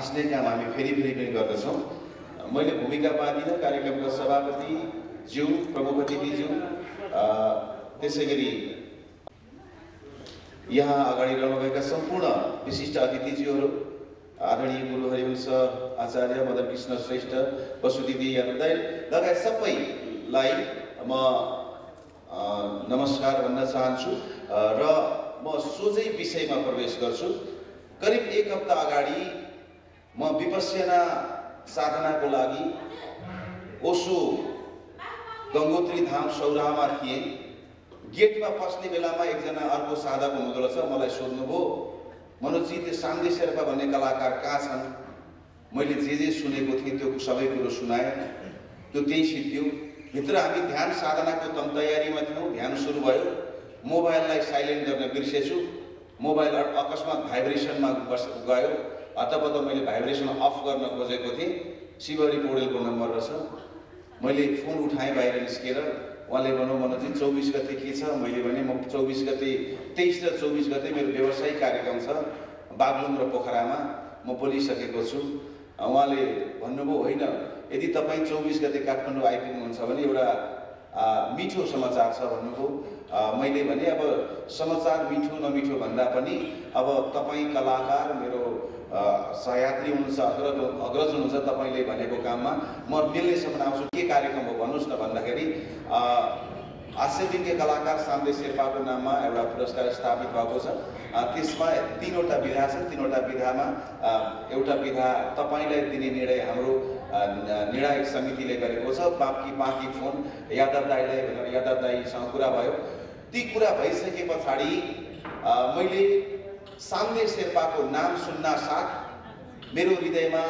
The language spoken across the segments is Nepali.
हाँस्ने काम हामी फेरि फेरि पनि गर्दछौँ। मैले भूमिका बाँधिन कार्यक्रमका सभापति ज्यू, प्रमुख अतिथिज्यू, त्यसै गरी यहाँ अगाडि रहनुभएका सम्पूर्ण विशिष्ट अतिथिज्यूहरू, आदरणीय गुरु हरिवंश आचार्य मदन कृष्ण श्रेष्ठ, वसुदिदी यादवदाई लगायत सबैलाई म नमस्कार भन्न चाहन्छु र म सोझै विषयमा प्रवेश गर्छु। करिब 1 हप्ता अगाडि म विपश्यना साधनाको लागि ओशो गङ्गोत्री धाम सौराहामा थिएँ। गेटमा पस्ने बेलामा एकजना अर्को साधक हुनुहुँदो रहेछ, मलाई सोध्नुभयो, मनोजी त्यो साम्दे शेर्पा भन्ने कलाकार कहाँ छन्? मैले जे सुनेको थिएँ त्यो सबै कुरो सुनाएँ। त्यो त्यही सिद्धियो। भित्र हामी ध्यान साधनाको तयारीमा थियौँ। ध्यान सुरु भयो। मोबाइललाई साइलेन्ट गर्न बिर्सेछु। मोबाइल अकस्मात भाइब्रेसनमा गयो। हतपत मैले भाइब्रेसन अफ गर्न खोजेको थिएँ। शिवहरी पौडेलको नम्बर रहेछ। मैले फोन उठाएँ बाहिर निस्केर। उहाँले भन्नु, मनोजी 24 गते के छ? मैले भने म 24 गते 23 र 24 गते मेरो व्यवसायिक कार्यक्रम छ बागलुङ र पोखरामा, म बोलिसकेको छु। उहाँले भन्नुभयो, होइन, यदि तपाईँ 24 गते काठमाडौँ आइपुग्नुहुन्छ भने एउटा मिठो समाचार छ भन्नुभयो। मैले भने अब समाचार मिठो नमिठो भन्दा पनि अब तपाईँ कलाकार, मेरो सहयात्री हुनुहुन्छ, अग्रज हुनुहुन्छ, तपाईँले भनेको काममा म मिल्नेसम्म आउँछु। के कार्यक्रम हो भन्नुहोस् न भन्दाखेरि हास्यविज्ञ कलाकार साम्दे शेर्पाको नाममा एउटा पुरस्कार स्थापित भएको छ। त्यसमा 3वटा विधा छन्। 3वटा विधामा एउटा विधा तपाईँलाई दिने निर्णय हाम्रो निर्णायक समितिले गरेको छ। बाँकी फोन यादव दाईलाई भनेर यादव दाईसँग कुरा भयो। ती कुरा भइसके पछाडि मैले साम्दे शेर्पाको नाम सुन्नासाथ मेरो हृदयमा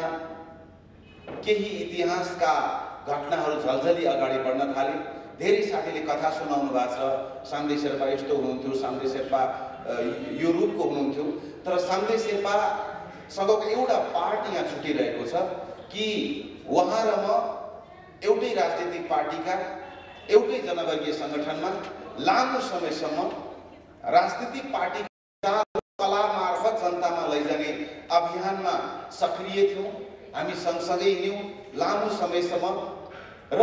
केही इतिहासका घटनाहरू झल्झली अगाडि बढ्न थाले। धेरै साथीले कथा सुनाउनु भएको छ, साम्दे शेर्पा यस्तो हुनुहुन्थ्यो, साम्दे शेर्पा यो रूपको हुनुहुन्थ्यो। तर साम्दे शेर्पासँगको एउटा पार्ट यहाँ छुटिरहेको छ कि उहाँ र म एउटै राजनीतिक पार्टीका, एउटै जनवर्गीय सङ्गठनमा लामो समयसम्म राजनीतिक पार्टी कला मार्फत जनतामा लैजाने अभियानमा सक्रिय थियौँ। हामी सँगसँगै हिँड्यौँ लामो समयसम्म। र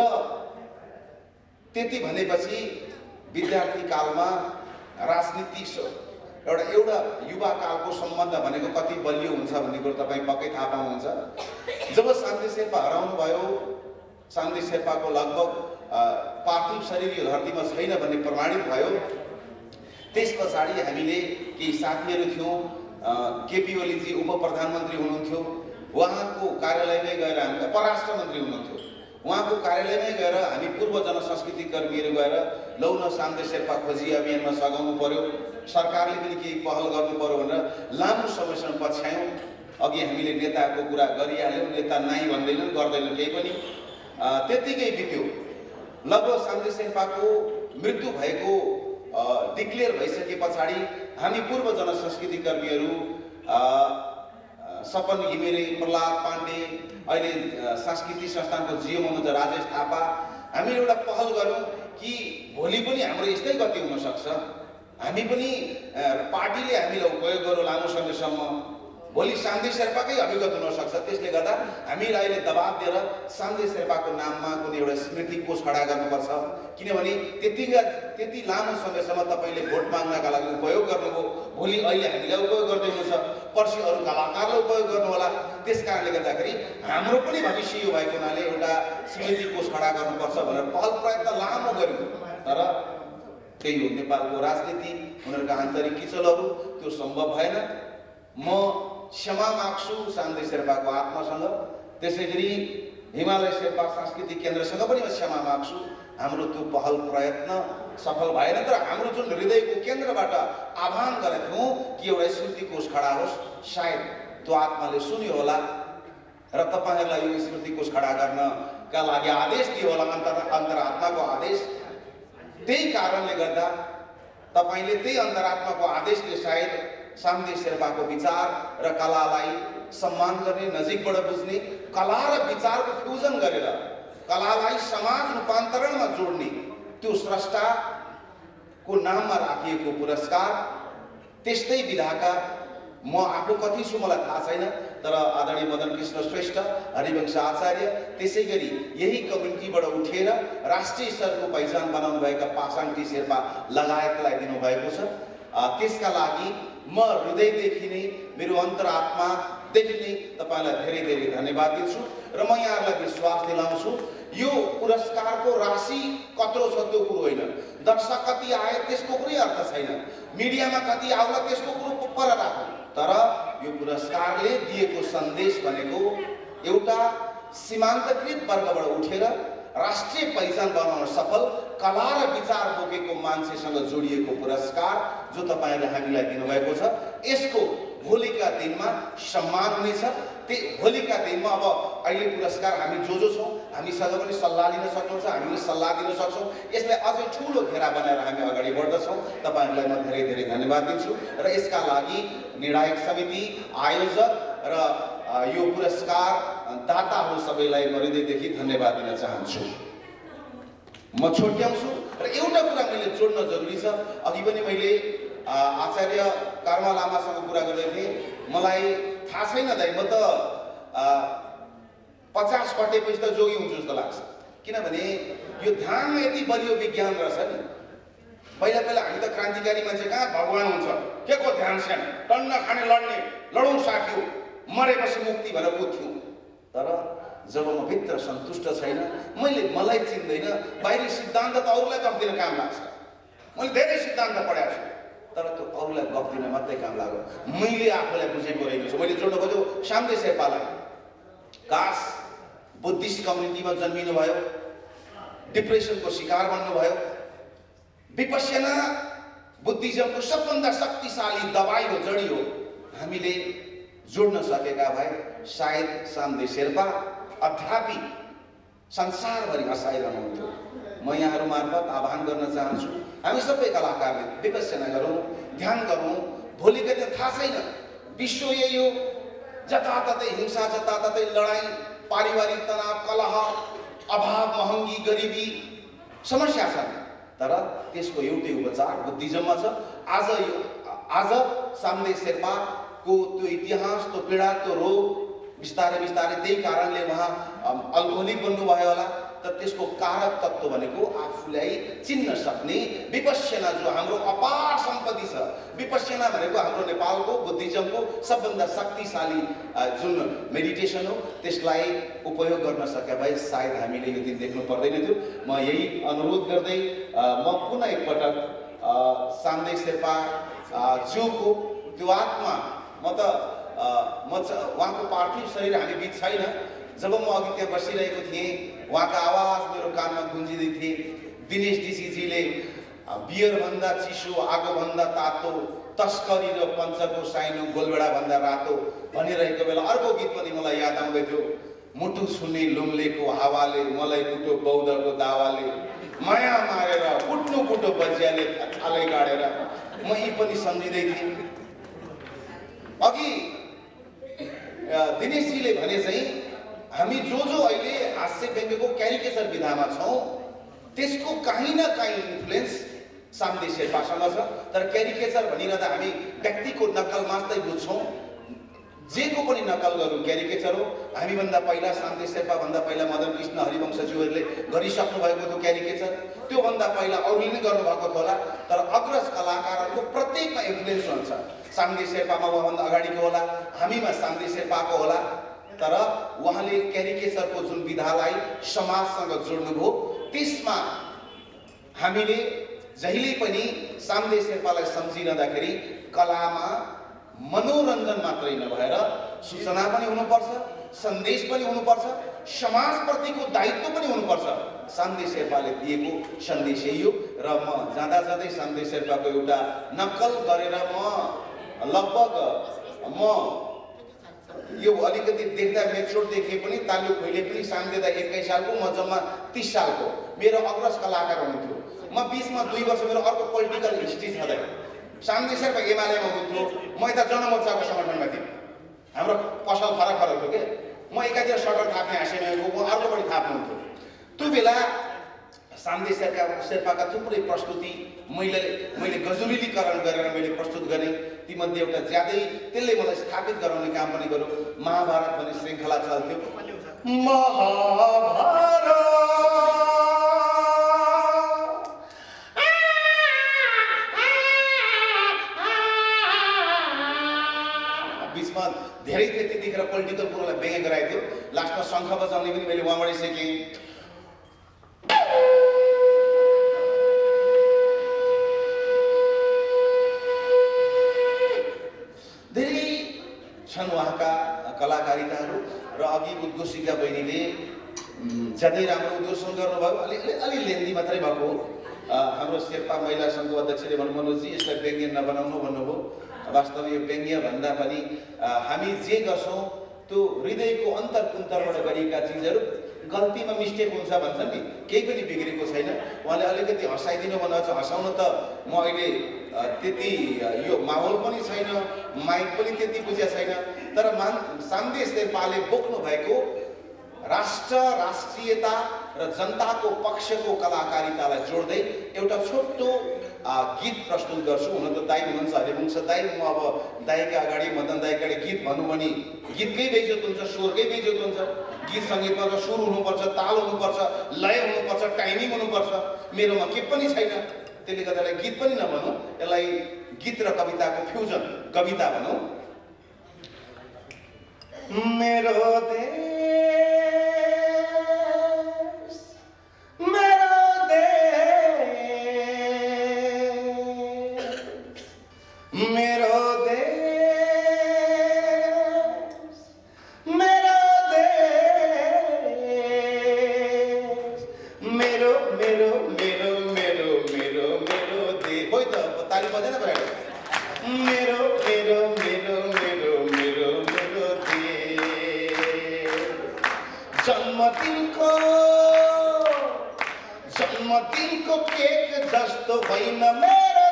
त्यति भनेपछि विद्यार्थी कालमा राजनीति एउटा युवा कालको सम्बन्ध भनेको कति बलियो हुन्छ भन्ने कुरो तपाईँ पक्कै थाहा पाउनुहुन्छ। जब साम्दे शेर्पा हराउनु भयो, साम्दे शेर्पाको लगभग पार्थिव शरीर यो धरतीमा छैन भन्ने प्रमाणित भयो। त्यस पछाडि हामीले केही साथीहरू थियौँ। केपी ओलीजी उप प्रधानमन्त्री हुनुहुन्थ्यो। उहाँको कार्यालयमै गएर हामी परराष्ट्र मन्त्री हुनुहुन्थ्यो। उहाँको कार्यालयमै गएर हामी पूर्व जनसंस्कृति कर्मीहरू गएर लौ न साम्दे शेर्पा खोजी अभियानमा सघाउनु पर्यो, सरकारले पनि केही पहल गर्नु पर्यो भनेर लामो समयसम्म पछ्यायौँ। अघि हामीले नेताको कुरा गरिहाल्यौँ, नेता नाइ भन्दैनन्, गर्दैनन् केही पनि। त्यत्तिकै बित्यो। लगभग साम्दे शेर्पाको मृत्यु भएको डिक्लेयर भइसके पछाडि हामी पूर्व जनसंस्कृति कर्मीहरू सपन घिमिरे, प्रहलाद पाण्डे, अहिले सांस्कृतिक संस्थानको जियो हुनुहुन्छ राजेश थापा, हामीले एउटा पहल गऱ्यौँ कि भोलि पनि हाम्रो यस्तै गति हुनसक्छ। हामी पनि पार्टीले हामीलाई उपयोग गरौँ लामो समयसम्म, भोलि साम्दे शेर्पाकै अभिगत हुनसक्छ। त्यसले गर्दा हामीले अहिले दबाब दिएर साम्दे शेर्पाको नाममा कुनै एउटा स्मृति कोष खडा गर्नुपर्छ। किनभने त्यति लामो समयसम्म तपाईँले भोट माग्नका लागि उपयोग गर्नुभयो, भोलि अहिले हामीलाई उपयोग गर्दै हुनुहुन्छ, पर्सि अरू कलाकारलाई उपयोग गर्नु होला। त्यस कारणले गर्दाखेरि हाम्रो पनि भविष्य यो भएको हुनाले एउटा स्मृति कोष खडा गर्नुपर्छ भनेर पहल प्रयत्न लामो गऱ्यौँ। तर त्यही हो नेपालको राजनीति, उनीहरूका आन्तरिक किचलहरू, त्यो सम्भव भएन। म क्षमा माग्छु साम्दे शेर्पाको आत्मासँग, त्यसै गरी हिमालय शेर्पा सांस्कृतिक केन्द्रसँग पनि म क्षमा माग्छु। हाम्रो त्यो पहल प्रयत्न सफल भएन। तर हाम्रो जुन हृदयको केन्द्रबाट आह्वान गरेका थियौँ कि एउटा स्मृति कोष खडा होस्, सायद त्यो आत्माले सुन्यो होला र तपाईँहरूलाई यो स्मृति कोष खडा गर्नका लागि आदेश दियो होला, अन्तरात्माको आदेश। त्यही कारणले गर्दा तपाईँले त्यही अन्तरात्माको आदेशले सायद साम्दे शेर्पाको विचार र कलालाई सम्मान गर्ने, नजिकबाट बुझ्ने, कला र विचारको फ्युजन गरेर कलालाई समाज रूपान्तरणमा जोड्ने त्यो स्रष्टाको नाममा राखिएको पुरस्कार, त्यस्तै विधाका म आफू कति छु मलाई थाहा छैन, तर आदरणीय मदन कृष्ण श्रेष्ठ, हरिवंश आचार्य, त्यसै गरी यही कम्युनिटीबाट उठेर राष्ट्रिय स्तरको पहिचान बनाउनु भएका पासाङ टी शेर्पा लगायतलाई दिनुभएको छ। त्यसका लागि म हृदयदेखि नै, मेरो अन्तरात्मादेखि नै तपाईँलाई धेरै धेरै धन्यवाद दिन्छु र म यहाँहरूलाई विश्वास दिलाउँछु यो पुरस्कारको राशि कत्रो छ त्यो कुरो होइन, दर्शक कति आए त्यसको कुनै अर्थ छैन, मिडियामा कति आउला त्यसको कुरो पर राखौँ, तर यो पुरस्कारले दिएको सन्देश भनेको एउटा सीमान्तकृत वर्गबाट उठेर राष्ट्रिय पहिचान बनाउन सफल कला र विचार बोकेको मान्छेसँग जोडिएको पुरस्कार जो तपाईँहरूले हामीलाई दिनुभएको छ। यसको भोलिका दिनमा सम्मान हुनेछ। भोलिका दिनमा अब अहिले पुरस्कार हामी जो छौँ हामीसँग पनि सल्लाह लिन सक्नुहुन्छ, हामीले सल्लाह दिन सक्छौँ। यसलाई अझै ठुलो घेरा बनाएर हामी अगाडि बढ्दछौँ। तपाईँहरूलाई म धेरै धेरै धन्यवाद दिन्छु र यसका लागि निर्णायक समिति, आयोजक र यो पुरस्कार दाताहरू सबैलाई म हृदयदेखि धन्यवाद दिन चाहन्छु। म छोट्याउँछु र एउटा कुरा मैले जोड्न जरुरी छ। अघि पनि मैले आचार्य कर्मा लामासँग कुरा गर्दै थिएँ, मलाई थाहा छैन दाइ, म त 50 कटेपछि त जोगी हुन्छु जस्तो लाग्छ, किनभने यो ध्यानमा यति बलियो विज्ञान रहेछ नि। पहिला पहिला हामी त क्रान्तिकारी मान्छे कहाँ भगवान हुन्छ, के को ध्यान छैन, टन्न खाने लड्ने, लडौँ साथ्यौँ, मरेपछि मुक्ति भनेर उठ्यौँ। तर जब म भित्र सन्तुष्ट छैन, मलाई चिन्दैन, बाहिरी सिद्धान्त त अरूलाई गफ दिन काम लाग्छ। मैले धेरै सिद्धान्त पढाएको छु, तर त्यो अरूलाई गफ दिन मात्रै काम लाग्यो, मैले आफूलाई बुझेको रहेको छु। मैले जोड्न खोजेँ साम्दे शेर्पालाई, काश बुद्धिस्ट कम्युनिटीमा जन्मिनु भयो, डिप्रेसनको शिकार बन्नुभयो, विपश्यना बुद्धिज्मको सबभन्दा शक्तिशाली दबाई हो, जडी हो, हामीले जोड्न सकेका भए सायद साम्दे शेर्पा अध्यापी संसारभरि हँसाइरहनुहुन्थ्यो। म यहाँहरू मार्फत आह्वान गर्न चाहन्छु, हामी सबै कलाकारले विपश्यना गरौँ, ध्यान गरौँ। भोलिको दिन थाहा छैन, विश्व यही हो, जताततै हिंसा, जताततै लडाइँ, पारिवारिक तनाव, कलह, अभाव, महँगी, गरिबी समस्या छन्, तर त्यसको एउटै उपचार बुद्धिज्ममा छ। आज साम्दे शेर्पाको त्यो इतिहास, त्यो पीडा, त्यो रोग बिस्तारै बिस्तारै त्यही कारणले उहाँ अल्कोहोलिक बन्नुभयो होला, तर त्यसको कारक तत्त्व भनेको आफूलाई चिन्न सक्ने विपश्यना, जो हाम्रो अपार सम्पत्ति छ। विपश्यना भनेको हाम्रो नेपालको बुद्धिज्मको सबभन्दा शक्तिशाली जुन मेडिटेसन हो, त्यसलाई उपयोग गर्न सके भए सायद हामीले यो दिन देख्नु पर्दैन थियो। म यही अनुरोध गर्दै म पुनः एकपटक साम्दे शेर्पा ज्यूको त्यो आत्मा, उहाँको पार्थिव शरीर हामी बिच छैन। जब म अघि त्यहाँ बसिरहेको थिएँ, उहाँका आवाज मेरो कानमा गुन्जिँदै थिए। दिनेश डीसीजीले बियरभन्दा चिसो, आगोभन्दा तातो, तस्करी र पञ्चको साइनो, गोलबेडाभन्दा रातो भनिरहेको बेला अर्को गीत पनि मलाई याद आउँदै थियो। मुटु छुने लुम्लेको हावाले, मलाई कुटो बौद्धको दावाले, माया मारेर कुट्नु कुटो बजियाले थालै गाडेर, म यी पनि सम्झिँदै थिएँ। अघि दिनेशजीले भने चाहिँ हामी जो अहिले हास्य व्यङ्ग्यको क्यारिकेचर विधामा छौँ, त्यसको कहीँ न कहीँ इन्फ्लुएन्स साम्दे शेर्पासँग छ। तर क्यारिकेचर भनिरहँदा हामी व्यक्तिको नक्कल मात्रै बुझ्छौँ, जेको पनि नक्कल गरौँ क्यारिकेचर हो। हामीभन्दा पहिला साम्दे शेर्पाभन्दा पहिला मदन कृष्ण हरिवंशज्यूहरूले गरिसक्नु भएको थियो क्यारिकेचर, त्योभन्दा पहिला अरूले नै गर्नुभएको थियो होला। तर अग्रज कलाकारहरूको प्रत्येकमा इन्फ्लुएन्स हुन्छ। साम्दे शेर्पामा उहाँभन्दा अगाडिको होला, हामीमा साम्दे शेर्पाको होला, तर उहाँले क्यारिकेचरको जुन विधालाई समाजसँग जोड्नुभयो, त्यसमा हामीले जहिले पनि साम्दे शेर्पालाई सम्झिरहँदाखेरि कलामा मनोरञ्जन मात्रै नभएर सूचना पनि हुनुपर्छ, सन्देश पनि हुनुपर्छ, समाजप्रतिको दायित्व पनि हुनुपर्छ। साम्दे शेर्पाले दिएको सन्देश यही हो। र म जाँदा जाँदै साम्दे शेर्पाको एउटा नक्कल गरेर लगभग यो अलिकति देख्दा मेच्योर देखे पनि, तालु खोइले पनि साम्दे दा 21 सालको, म जम्मा 30 सालको, मेरो अग्रज कलाकार हुनुहुन्थ्यो। म बिचमा 2 वर्ष मेरो अर्को पोलिटिकल हिस्ट्री छँदै, साम्दे शेर्पा एमालेमा हुनुहुन्थ्यो, म यता जनमोर्चाको समर्थनमा थिएँ। हाम्रो पसल फरक फरक थियो के, म एकातिर सटर थाप्ने हाँसेमा गएको, अर्कोपट्टि थाप्नुहुन्थ्यो। त्यो बेला साम्दे शेर्पाका थुप्रै प्रस्तुति मैले गजुलिलीकरण गरेर मैले प्रस्तुत गरेँ। तीमध्ये एउटा ज्यादै त्यसले मलाई स्थापित गराउने काम पनि गर्यो। महाभारत भन्ने श्रृङ्खला चल्थ्यो। महाभारत बिचमा धेरै थियो, त्यतिखेर पोलिटिकल कुरालाई व्यङ्ग्य गराइदियो। लास्टमा शङ्ख बजाउने पनि मैले उहाँबाटै सिकेँ। धेरै छन् उहाँका कलाकारिताहरू र अघि उद्घोषिका बहिनीले ज्यादै राम्रो उद्घोषण गर्नुभयो। अलि लेन्दी मात्रै भएको हो। हाम्रो शेर्पा महिला सङ्घको अध्यक्षले भन्नु मनोजी यसलाई व्यङ्ग्य नबनाउनु भन्नुभयो। वास्तवमा यो व्यङ्ग्य भन्दा पनि हामी जे गर्छौँ त्यो हृदयको अन्तरकुन्तरबाट गरिएका चिजहरू गल्तीमा मिस्टेक हुन्छ भन्छन् नि, केही पनि बिग्रेको छैन। उहाँले अलिकति हँसाइदिनु भन्नुहुन्छ। हँसाउन त म अहिले त्यति यो माहौल पनि छैन, माइक पनि त्यति बुझेको छैन। तर सामदेश शेर्पाले बोक्नु भएको राष्ट्र, राष्ट्रियता र जनताको पक्षको कलाकारितालाई जोड्दै एउटा छोटो गीत प्रस्तुत गर्छु। हुन त दाइ हुनुहुन्छ हरिवंश दाइ, म अब दाइका अगाडि मदन दाइका अगाडि गीत भन्नु भने गीतकै बेइज्जत हुन्छ, स्वरकै बेइज्जत हुन्छ। गीत सङ्गीतमा त सुर हुनुपर्छ, ताल हुनुपर्छ, लय हुनुपर्छ, टाइमिङ हुनुपर्छ। मेरोमा के पनि छैन। त्यसले गर्दा गीत पनि नभनौँ, यसलाई गीत र कविताको फ्युजन कविता भनौँ। मेरो देश, मेरो देश, मेरो देश, मेरो देश, मेरो मेरो मेरो मेरो मेरो मेरो देश। कोही त ताली बजेन पऱ्यो। मेरो मेरो मेरो मेरो मेरो मेरो देश। जन्मदिनको केक जस्तो होइन मेरो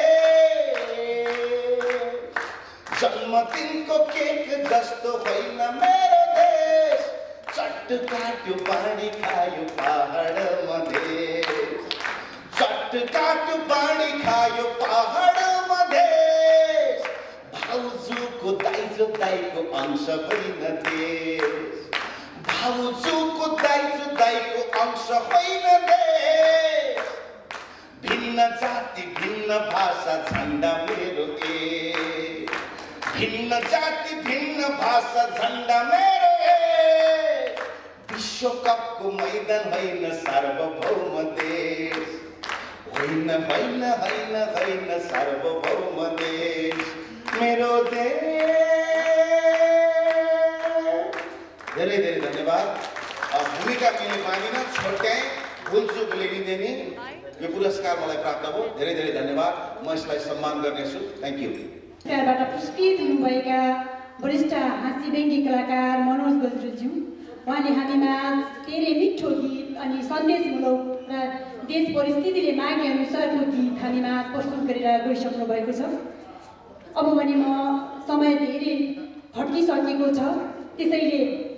देश। जन्मदिनको केक जस्तो होइन मेरो देश। चट्ट काट्यो बाँडी खायो पहाड मधेस। चट्ट काट्यो बाँडी खायो पहाड मधेस। भाउजूको दाइजो दाइको अंश होइन देश। भाउजूको दाइजो दाइको अंश होइन देश। भिन्न जाति भिन्न भाषा झन्डा मेरो एक। भिन्न जाति भिन्न भाषा झन्डा मेरो एक। विश्वकपको मैदान होइन सार्वभौम देश। होइन होइन होइन होइन सार्वभौम देश मेरो देश। धेरै धेरै धन्यवाद। भूमिका मैले मानिन छोट्याएँ, भुलचुक लिइदिने यो पुरस्कार मलाई प्राप्त भयो। धेरै धेरै धन्यवाद। म यसलाई सम्मान गर्नेछु। Thank you. पुरस्कारबाट पुरस्कृत हुनुभएका वरिष्ठ हाँसी व्यङ्ग्य कलाकार मनोज गजरेलज्यू, उहाँले हामीमा धेरै मिठो गीत अनि सन्देशमूलक र देश परिस्थितिले मागे अनुसारको गीत हामीमा प्रस्तुत गरेर गइसक्नु भएको छ। अब भने म समय धेरै हट्किसकेको छ, त्यसैले